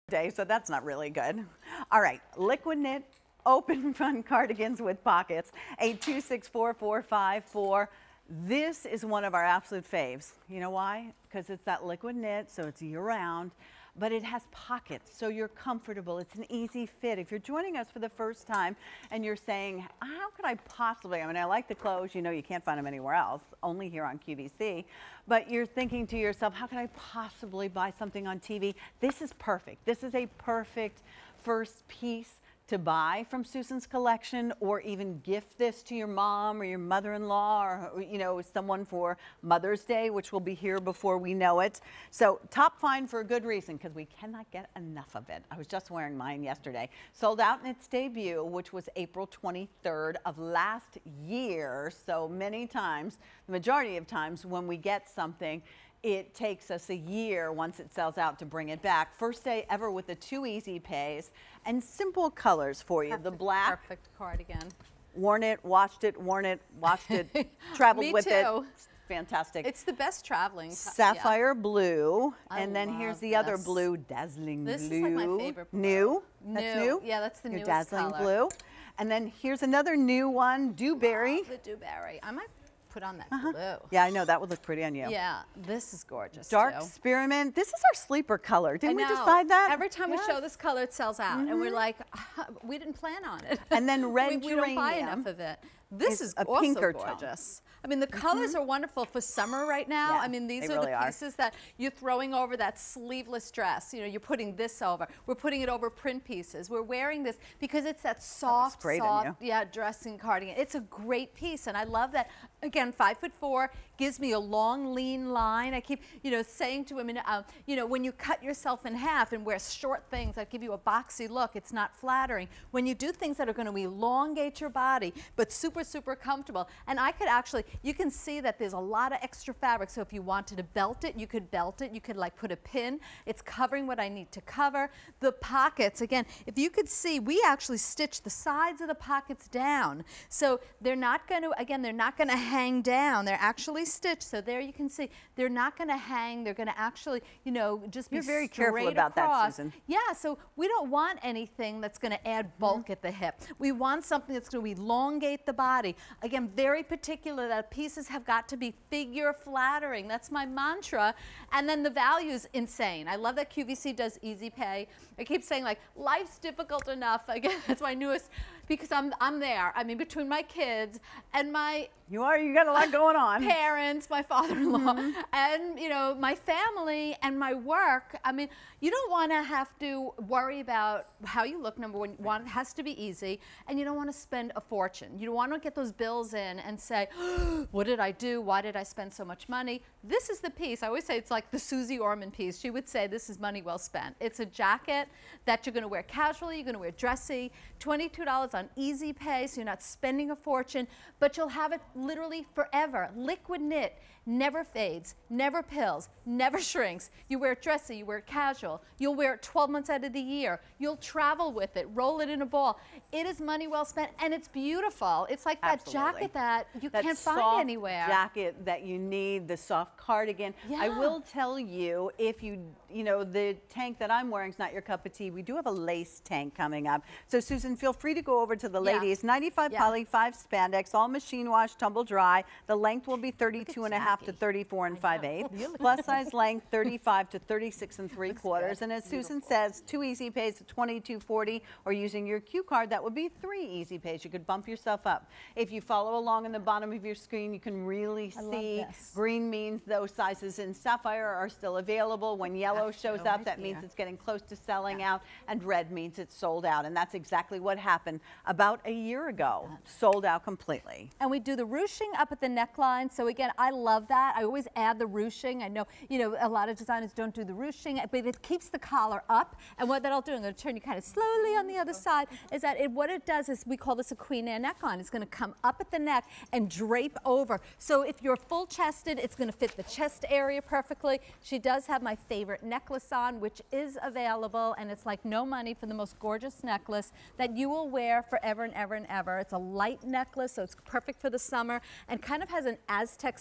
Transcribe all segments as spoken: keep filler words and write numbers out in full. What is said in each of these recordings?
day, so that's not really good. All right, liquid knit, open front cardigans with pockets, eight two six four, four five four. This is one of our absolute faves. You know why? Because it's that liquid knit, so it's year-round, but it has pockets, so you're comfortable. It's an easy fit. If you're joining us for the first time and you're saying, how could I possibly, I mean, I like the clothes, you know, you can't find them anywhere else, only here on Q V C, but you're thinking to yourself, how could I possibly buy something on T V? This is perfect. This is a perfect first piece to buy from Susan's collection, or even gift this to your mom or your mother-in-law, or you know, someone for Mother's Day, which will be here before we know it. So top find for a good reason, because we cannot get enough of it. I was just wearing mine yesterday. Sold out in its debut, which was April twenty-third of last year. So many times, the majority of times when we get something, it takes us a year once it sells out to bring it back. First day ever with the two easy pays and simple colors for you. Perfect, the black. Perfect cardigan. Worn it, washed it, worn it, washed it, traveled Me with too. it. Fantastic. It's the best traveling. Sapphire yeah. blue. I and then here's the this. other blue, dazzling this blue. This is like my favorite blue. New? New. That's new? Yeah, that's the Your newest dazzling color. blue. And then here's another new one, dewberry. Wow, the dewberry. I might put on that uh-huh. blue. Yeah, I know, that would look pretty on you. Yeah, this is gorgeous. Dark too. Spearmint. This is our sleeper color. Didn't we decide that? Every time yeah. we show this color, it sells out. Mm-hmm. And we're like, we didn't plan on it. And then red we, we geranium. don't buy enough of it. This is a also pinker gorgeous. tone. I mean, the colors mm-hmm. are wonderful for summer right now. Yeah, I mean, these they are really the pieces are. that you're throwing over that sleeveless dress. You know, you're putting this over. We're putting it over print pieces. We're wearing this because it's that soft, oh, soft, yeah, dressing cardigan. It's a great piece, and I love that. Again, five foot four, gives me a long, lean line. I keep, you know, saying to women, uh, you know, when you cut yourself in half and wear short things that give you a boxy look, it's not flattering. When you do things that are going to elongate your body, but super, super comfortable. And I could actually, you can see that there's a lot of extra fabric. So if you wanted to belt it, you could belt it. You could like put a pin. It's covering what I need to cover. The pockets, again, if you could see, we actually stitch the sides of the pockets down. So they're not going to, again, they're not going to hang down. They're actually stitched. So there you can see they're not going to hang. They're going to actually, you know, just be You're very straight careful about across. that, Susan. Yeah, so we don't want anything that's going to add bulk mm-hmm. at the hip. We want something that's going to elongate the body. Again, very particular that pieces have got to be figure flattering. That's my mantra. And then the value is insane. I love that Q V C does easy pay. I keep saying like, life's difficult enough. Again, that's my newest, because I'm, I'm there. I mean, between my kids and my You are, you got a lot going on. Parents, my father-in-law, mm-hmm. and you know, my family and my work. I mean, you don't want to have to worry about how you look. Number one, one, it has to be easy, and you don't want to spend a fortune. You don't want to get those bills in and say, oh, what did I do? Why did I spend so much money? This is the piece. I always say it's like the Susie Orman piece. She would say this is money well spent. It's a jacket that you're going to wear casually, you're going to wear dressy, twenty-two dollars on easy pay, so you're not spending a fortune, but you'll have it literally forever. Liquid knit, never fades, never pills, never shrinks. You wear it dressy, you wear it casual. You'll wear it twelve months out of the year. You'll travel with it, roll it in a ball. It is money well spent, and it's beautiful. It's like that Absolutely. jacket that you that can't soft find anywhere. Jacket that you need, the soft cardigan. Yeah. I will tell you, if you, you know, the tank that I'm wearing is not your cup of tea. We do have a lace tank coming up. So Susan, feel free to go over to the Yeah. ladies. ninety-five Yeah. poly, five spandex, all machine wash, tumble dry. The length will be thirty-two and a half to thirty-four and five eighths. Plus size length thirty-five to thirty-six and three quarters. And as Susan says, two easy pays at twenty-two forty, or using your Q card, that would be three easy pays. You could bump yourself up. If you follow along in the bottom of your screen, you can really I see love this. green means those sizes in sapphire are still available. When yellow Actually, shows right up, that here. means it's getting close to selling Yeah. out, and red means it's sold out. And that's exactly what happened about a year ago. Sold out completely. And we do the ruching up at the neckline. So again, I love that. I always add the ruching. I know, you know, a lot of designers don't do the ruching, but it keeps the collar up. And what that'll do, I'm going to turn you kind of slowly on the other side, is that it, what it does is we call this a queen Anne neckline. It's going to come up at the neck and drape over. So if you're full chested, it's going to fit the chest area perfectly. She does have my favorite necklace on, which is available, and it's like no money for the most gorgeous necklace that you will wear forever and ever and ever. It's a light necklace, so it's perfect for the summer, and kind of has an Aztec Santa Fe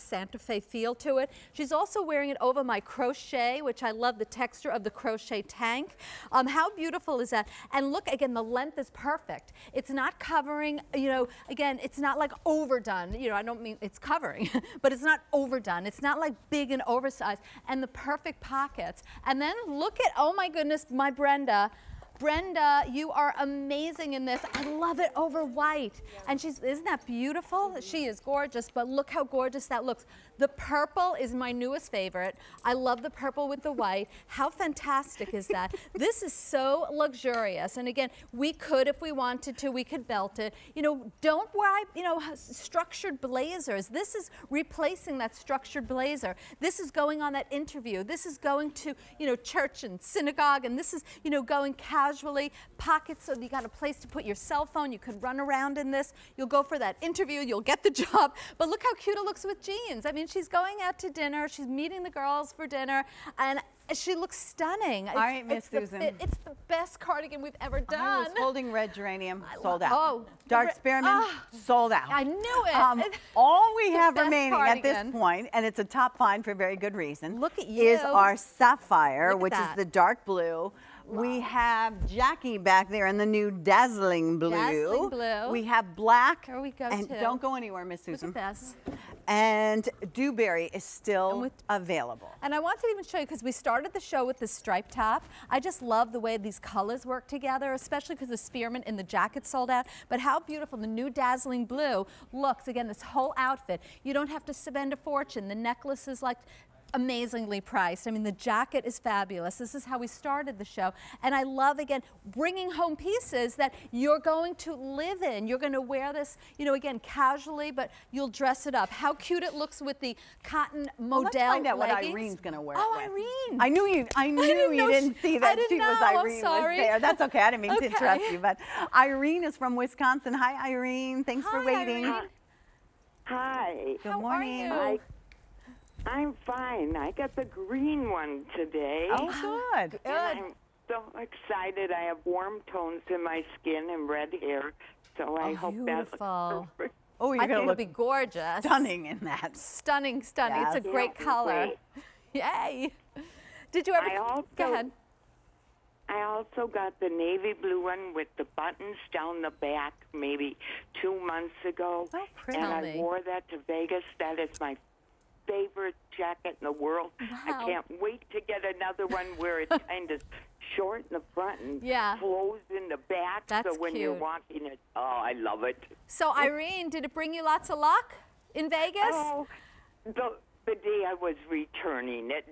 cafe feel to it. She's also wearing it over my crochet, which I love the texture of the crochet tank. Um, how beautiful is that? And look, again, the length is perfect. It's not covering, you know, again, it's not like overdone. You know, I don't mean it's covering, but it's not overdone. It's not like big and oversized. And the perfect pockets. And then look at, oh my goodness, my Brenda. Brenda, you are amazing in this. I love it over white. And she's, isn't that beautiful? Mm-hmm. She is gorgeous, but look how gorgeous that looks. The purple is my newest favorite. I love the purple with the white. How fantastic is that? This is so luxurious. And again, we could, if we wanted to, we could belt it. You know, don't wear, you know, structured blazers. This is replacing that structured blazer. This is going on that interview. This is going to, you know, church and synagogue. And this is, you know, going casual. Casually, pockets so you got a place to put your cell phone. You could run around in this. You'll go for that interview. You'll get the job. But look how cute it looks with jeans. I mean, she's going out to dinner. She's meeting the girls for dinner, and she looks stunning. All right, Miss Susan. The, it's the best cardigan we've ever done. I was holding red geranium, sold out. Oh, dark spearmint, oh, sold out. I knew it. Um, all we have best remaining cardigan. at this point, and it's a top find for very good reason, look at you. is our sapphire, Look at which that. is the dark blue. Wow. We have Jackie back there in the new dazzling blue. Dazzling blue. We have black. There we go, and too. Don't go anywhere, Miss Susan. Look at this. And Dewberry is still with, available. And I wanted to even show you, because we started the show with this striped top. I just love the way these colors work together, especially because the spearmint in the jacket sold out. But how beautiful the new dazzling blue looks. Again, this whole outfit. You don't have to spend a fortune. The necklace is like amazingly priced. I mean, the jacket is fabulous. This is how we started the show. And I love, again, bringing home pieces that you're going to live in. You're going to wear this, you know, again, casually, but you'll dress it up. How cute it looks with the cotton modal well, let's find out leggings. what Irene's going to wear Oh, it with. Irene. I knew you, I knew didn't you know didn't she, see that didn't she know. was Irene I'm sorry. was there. That's okay. I didn't mean okay. to interrupt you, but Irene is from Wisconsin. Hi, Irene. Thanks Hi, for waiting. Irene. Hi. Good How morning. are you? I, I'm fine. I got the green one today. Oh, good. Good. And I'm so excited. I have warm tones in my skin and red hair, so I Oh, hope beautiful. that looks perfect. Oh, you're I going think to it'll be look gorgeous. stunning in that. Stunning, stunning. Yes. It's a great Yeah, color. great. Yay. Did you ever? I also, Go ahead. I also got the navy blue one with the buttons down the back maybe two months ago. Oh, pretty. And I me. wore that to Vegas. That is my favorite jacket in the world. Wow. I can't wait to get another one where it's kind of short in the front and Yeah. flows in the back. That's so when you're cute. walking it, oh, I love it. So, Irene, did it bring you lots of luck in Vegas? Oh, the, the day I was returning it.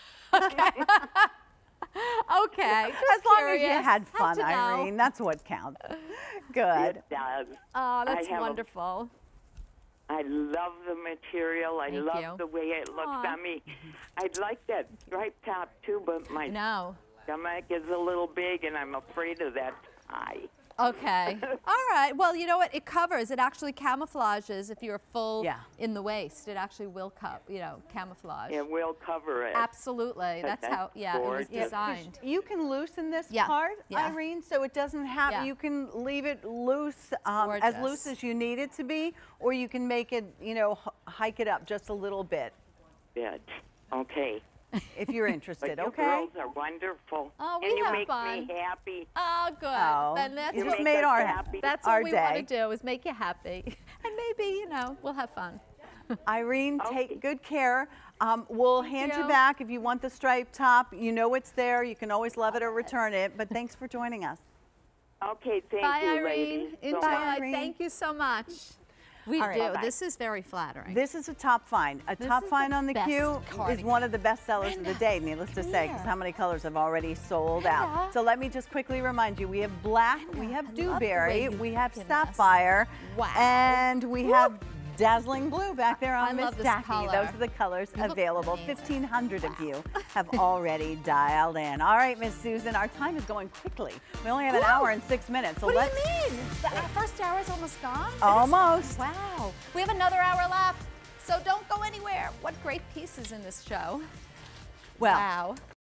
Okay. As long as you curious. had fun, to know. Irene, that's what counts. Good. It does. Oh, that's I have a- wonderful. I love the material. I Thank love you. the way it looks Aw. on me. I'd like that striped top too, but my No. stomach is a little big, and I'm afraid of that tie. Okay. All right. Well, you know what? It covers. It actually camouflages if you're full Yeah. in the waist. It actually will, co you know, camouflage. It will cover it. Absolutely. That's that's how, yeah, it was gorgeous. Yeah, designed. You can loosen this Yeah, part, yeah. Irene, so it doesn't have, Yeah. you can leave it loose, um, as gorgeous. loose as you need it to be, or you can make it, you know, h- hike it up just a little bit, Bit. Okay. if you're But interested, you okay? girls are wonderful. Oh, we and you have make fun. me happy. Oh, good. Oh, then that's you You what, just make made us our, happy. that's our what we want to day. do is make you happy. And maybe, you know, we'll have fun. Irene, Okay. take good care. Um, we'll hand you you. back if you want the striped top. You know it's there. You can always love it or return it, but thanks for joining us. Okay, thank Bye, you, Irene. ladies. so Enjoy. much. Irene. Thank you so much. We All right. do. Bye-bye. This is very flattering. This is a top find. A This top is find the on the best queue is cardigan. one of the best sellers of the Brenda, day, needless to say, because here. how many colors have already sold out. Brenda. So let me just quickly remind you, we have black, we Brenda, have I love the way dewberry, you we have look at us. sapphire, Wow. and we Woo. have dazzling blue back there I on Miss love this Jackie. color. Those are the colors You look available. amazing. fifteen hundred of you have already dialed in. All right, Miss Susan, our time is going quickly. We only have an Woo. hour and six minutes. So What do let's you mean? The our first hour is almost gone? Almost. Wow. We have another hour left, so don't go anywhere. What great pieces in this show. well, Wow.